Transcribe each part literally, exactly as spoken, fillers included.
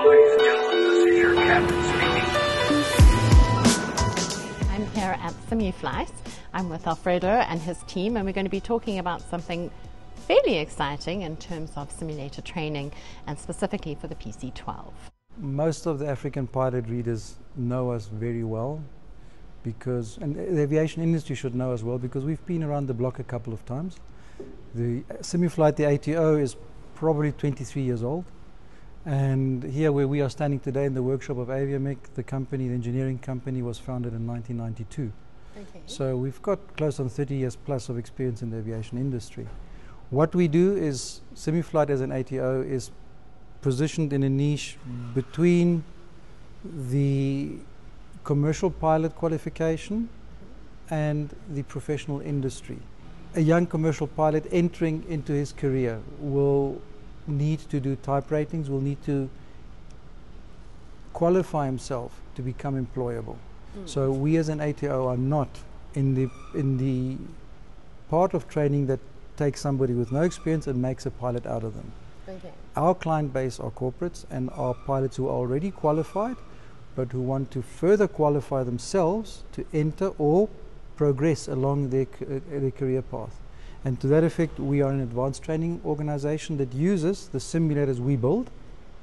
Ladies and gentlemen, this is your captain speaking. I'm here at Simuflight. I'm with Alfredo and his team, and we're going to be talking about something fairly exciting in terms of simulator training, and specifically for the P C twelve. Most of the African pilot readers know us very well, because, and the aviation industry should know as well, because we've been around the block a couple of times. The Simuflight, the A T O, is probably twenty-three years old, and here where we are standing today in the workshop of Aviamech, the company, the engineering company, was founded in nineteen ninety-two. Okay. So we've got close on thirty years plus of experience in the aviation industry. What we do is, Simuflight as an A T O is positioned in a niche between the commercial pilot qualification and the professional industry. A young commercial pilot entering into his career will need to do type ratings, will need to qualify himself to become employable. Mm. So we as an A T O are not in the, in the part of training that takes somebody with no experience and makes a pilot out of them. Okay. Our client base are corporates and are pilots who are already qualified, but who want to further qualify themselves to enter or progress along their, uh, their career path. And to that effect, we are an advanced training organization that uses the simulators we build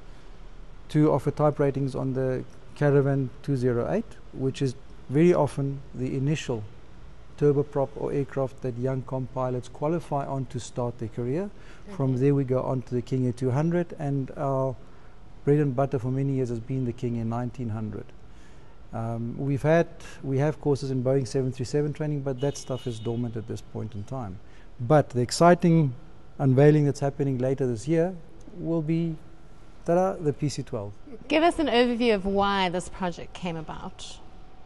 to offer type ratings on the Caravan two oh eight, which is very often the initial turboprop or aircraft that young com pilots qualify on to start their career. Okay. From there we go on to the King Air two hundred, and our bread and butter for many years has been the King Air nineteen hundred. Um, we've had, we have courses in Boeing seven thirty-seven training, but that stuff is dormant at this point in time. But the exciting unveiling that's happening later this year will be, ta-da, the P C twelve. Give us an overview of why this project came about.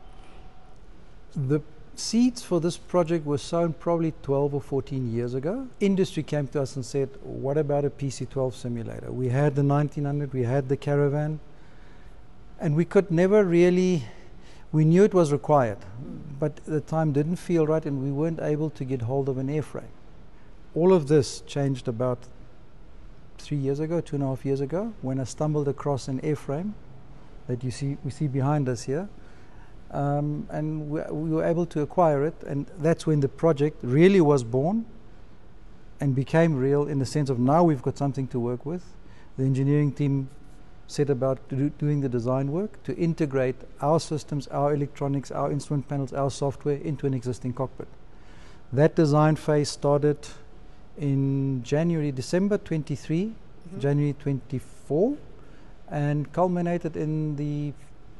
The seeds for this project were sown probably twelve or fourteen years ago. Industry came to us and said, what about a P C twelve simulator? We had the nineteen hundred, we had the Caravan, and we could never really, we knew it was required, but the time didn't feel right and we weren't able to get hold of an airframe. All of this changed about three years ago, two and a half years ago, when I stumbled across an airframe that you see, we see behind us here. Um, and we, we were able to acquire it, and that's when the project really was born and became real, in the sense of now we've got something to work with. The engineering team set about to do, doing the design work to integrate our systems, our electronics, our instrument panels, our software into an existing cockpit. That design phase started in January, December twenty-three, mm-hmm. January twenty-four, and culminated in the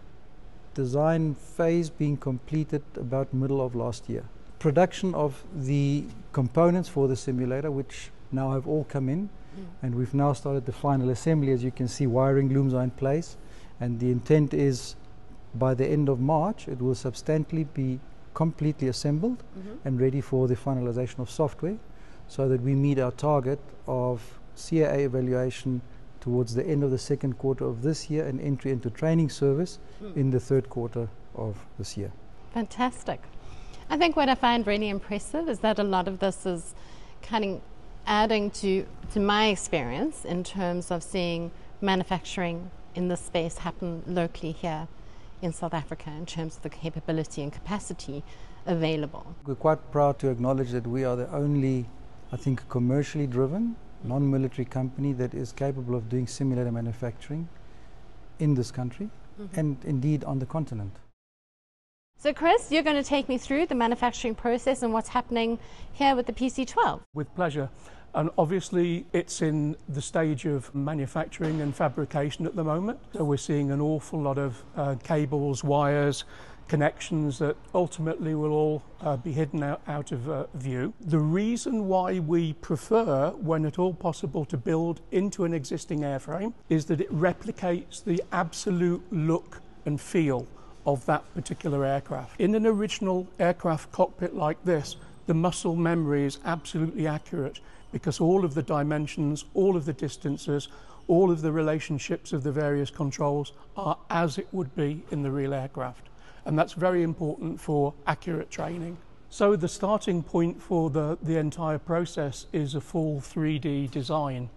design phase being completed about middle of last year. Production of the components for the simulator, which now have all come in, mm. and we've now started the final assembly. As you can see, wiring looms are in place, and the intent is by the end of March it will substantially be completely assembled, mm-hmm. and ready for the finalization of software, so that we meet our target of C A A evaluation towards the end of the second quarter of this year and entry into training service mm. in the third quarter of this year. Fantastic. I think what I find really impressive is that a lot of this is kind of adding to, to my experience in terms of seeing manufacturing in this space happen locally here in South Africa, in terms of the capability and capacity available. We're quite proud to acknowledge that we are the only, I think, commercially driven non-military company that is capable of doing simulator manufacturing in this country, mm-hmm. and indeed on the continent. So Chris, you're going to take me through the manufacturing process and what's happening here with the P C twelve. With pleasure. And obviously it's in the stage of manufacturing and fabrication at the moment. So we're seeing an awful lot of uh, cables, wires, connections that ultimately will all uh, be hidden out, out of uh, view. The reason why we prefer, when at all possible, to build into an existing airframe is that it replicates the absolute look and feel of that particular aircraft. In an original aircraft cockpit like this, the muscle memory is absolutely accurate, because all of the dimensions, all of the distances, all of the relationships of the various controls are as it would be in the real aircraft. And that's very important for accurate training. So the starting point for the, the entire process is a full three D design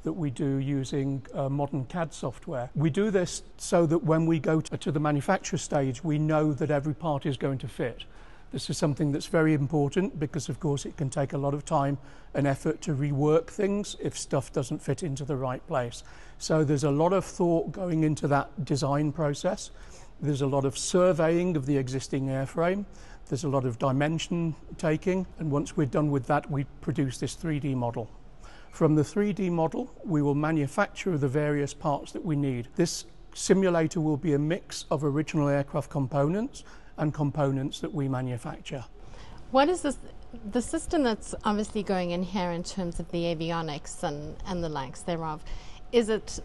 that we do using uh, modern C A D software. We do this so that when we go to, to the manufacture stage, we know that every part is going to fit. This is something that's very important because, of course, it can take a lot of time and effort to rework things if stuff doesn't fit into the right place. So there's a lot of thought going into that design process. There's a lot of surveying of the existing airframe. There's a lot of dimension taking, and once we're done with that, we produce this three D model. From the three D model, we will manufacture the various parts that we need. This simulator will be a mix of original aircraft components and components that we manufacture. What is this, the system that's obviously going in here in terms of the avionics and, and the likes thereof, is it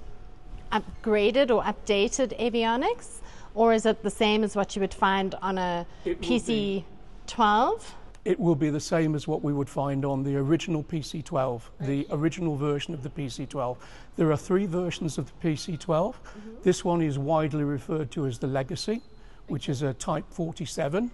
upgraded or updated avionics, or is it the same as what you would find on a P C twelve? It will be the same as what we would find on the original P C twelve, the original version of the P C twelve. There are three versions of the P C twelve. Mm-hmm. This one is widely referred to as the Legacy, which is a Type forty-seven,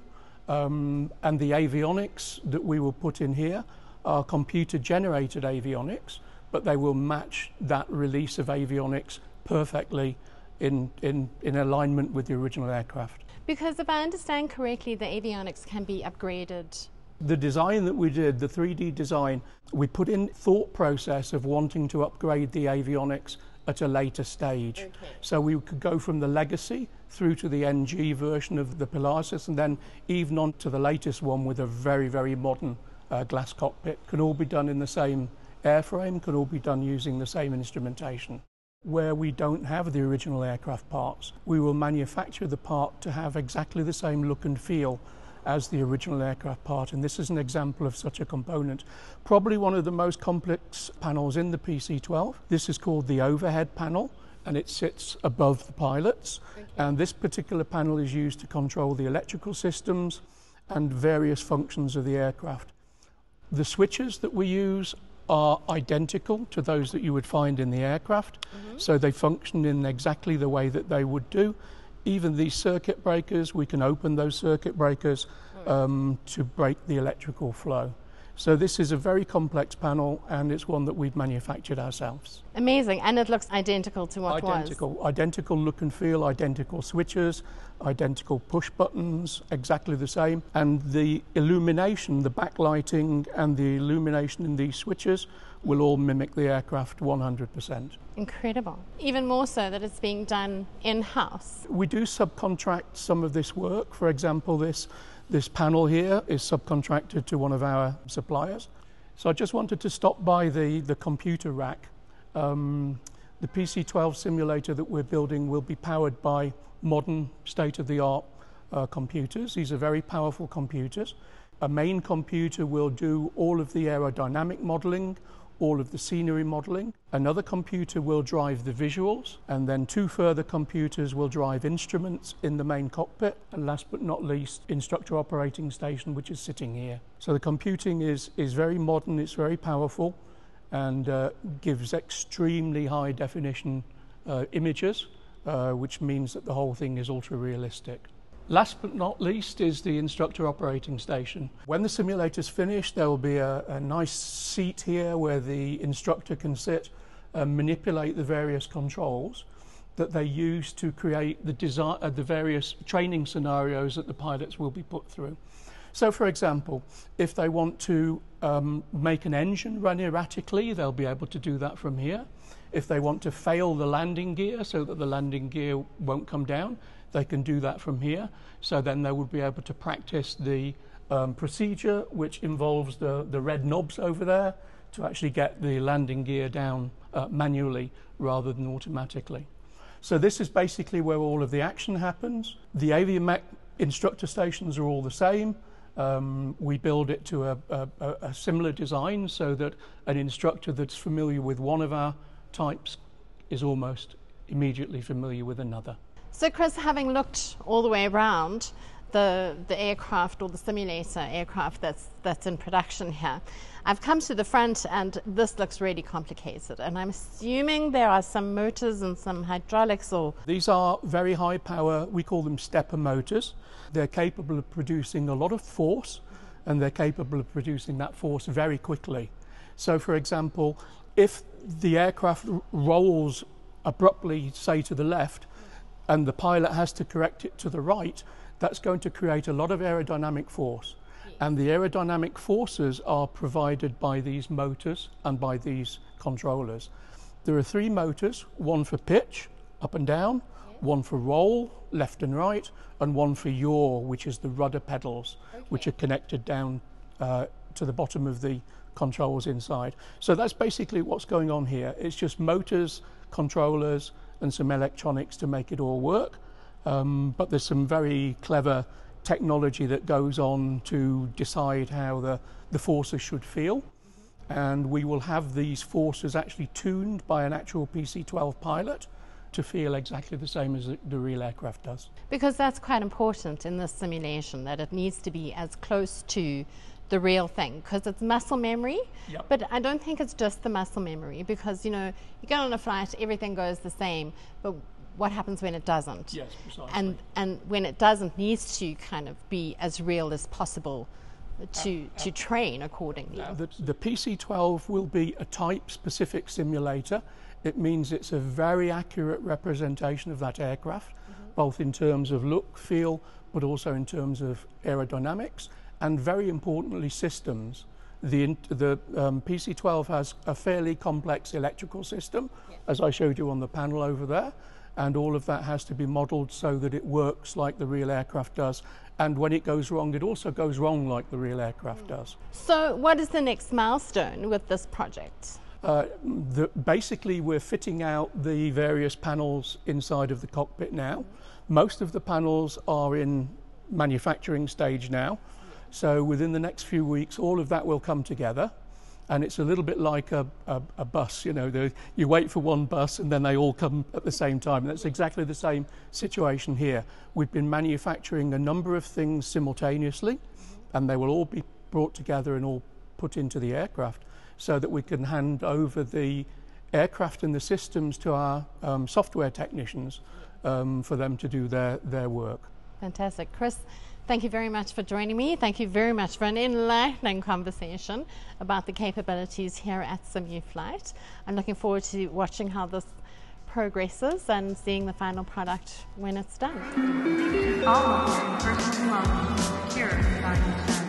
um, and the avionics that we will put in here are computer-generated avionics, but they will match that release of avionics perfectly in, in, in alignment with the original aircraft. Because if I understand correctly, the avionics can be upgraded. The design that we did, the three D design, we put in thought process of wanting to upgrade the avionics at a later stage. Okay. So we could go from the Legacy through to the N G version of the Pilatus, and then even on to the latest one with a very, very modern uh, glass cockpit. Can all be done in the same airframe, can all be done using the same instrumentation. Where we don't have the original aircraft parts, we will manufacture the part to have exactly the same look and feel as the original aircraft part, and this is an example of such a component. Probably one of the most complex panels in the P C twelve. This is called the overhead panel, and it sits above the pilots. Okay. And this particular panel is used to control the electrical systems and various functions of the aircraft. The switches that we use are identical to those that you would find in the aircraft, mm-hmm. so they function in exactly the way that they would do. Even these circuit breakers, we can open those circuit breakers um, to break the electrical flow. So this is a very complex panel, and it's one that we've manufactured ourselves. Amazing, and it looks identical to what identical, was. Identical look and feel, identical switches, identical push buttons, exactly the same. And the illumination, the backlighting and the illumination in these switches will all mimic the aircraft one hundred percent. Incredible. Even more so that it's being done in-house. We do subcontract some of this work. For example, this This panel here is subcontracted to one of our suppliers. So I just wanted to stop by the, the computer rack. Um, the P C twelve simulator that we're building will be powered by modern state-of-the-art uh, computers. These are very powerful computers. A main computer will do all of the aerodynamic modeling, all of the scenery modeling. Another computer will drive the visuals, and then two further computers will drive instruments in the main cockpit, and last but not least, Instructor Operating Station, which is sitting here. So the computing is, is very modern, it's very powerful, and uh, gives extremely high definition uh, images, uh, which means that the whole thing is ultra realistic. Last but not least is the Instructor Operating Station. When the simulator's finished, there will be a, a nice seat here where the instructor can sit and manipulate the various controls that they use to create the, design, uh, the various training scenarios that the pilots will be put through. So, for example, if they want to um, make an engine run erratically, they'll be able to do that from here. If they want to fail the landing gear so that the landing gear won't come down, they can do that from here. So then they would be able to practice the um, procedure, which involves the, the red knobs over there, to actually get the landing gear down uh, manually rather than automatically. So this is basically where all of the action happens. The Aviamech instructor stations are all the same. Um, we build it to a, a, a similar design so that an instructor that's familiar with one of our types is almost immediately familiar with another. So Chris, having looked all the way around the, the aircraft or the simulator aircraft that's, that's in production here, I've come to the front and this looks really complicated, and I'm assuming there are some motors and some hydraulics or... These are very high power, we call them stepper motors. They're capable of producing a lot of force, and they're capable of producing that force very quickly. So, for example, if the aircraft r- rolls abruptly, say, to the left, and the pilot has to correct it to the right, that's going to create a lot of aerodynamic force. Yes. And the aerodynamic forces are provided by these motors and by these controllers. There are three motors, one for pitch, up and down, yes. one for roll, left and right, and one for yaw, which is the rudder pedals, okay. which are connected down uh, to the bottom of the controls inside. So that's basically what's going on here. It's just motors, controllers, and some electronics to make it all work. Um, but there's some very clever technology that goes on to decide how the, the forces should feel. Mm-hmm. And we will have these forces actually tuned by an actual P C twelve pilot to feel exactly the same as the real aircraft does. Because that's quite important in this simulation, that it needs to be as close to the real thing, because it's muscle memory. Yep. But I don't think it's just the muscle memory, because, you know, you go on a flight, everything goes the same, but what happens when it doesn't? Yes, precisely. And and when it doesn't, needs to kind of be as real as possible to uh, to uh, train accordingly. Uh, the, the P C twelve will be a type-specific simulator. It means it's a very accurate representation of that aircraft, mm-hmm. both in terms of look, feel, but also in terms of aerodynamics, and very importantly, systems. The, the um, P C twelve has a fairly complex electrical system, yeah. as I showed you on the panel over there, and all of that has to be modelled so that it works like the real aircraft does. And when it goes wrong, it also goes wrong like the real aircraft mm. does. So what is the next milestone with this project? Uh, the, basically, we're fitting out the various panels inside of the cockpit now. Most of the panels are in manufacturing stage now. So within the next few weeks, all of that will come together. And it's a little bit like a, a, a bus, you know, the, you wait for one bus and then they all come at the same time. And that's exactly the same situation here. We've been manufacturing a number of things simultaneously, and they will all be brought together and all put into the aircraft so that we can hand over the aircraft and the systems to our um, software technicians um, for them to do their, their work. Fantastic. Chris, thank you very much for joining me. Thank you very much for an enlightening conversation about the capabilities here at Simuflight. I'm looking forward to watching how this progresses and seeing the final product when it's done. All personal belongings secure inside the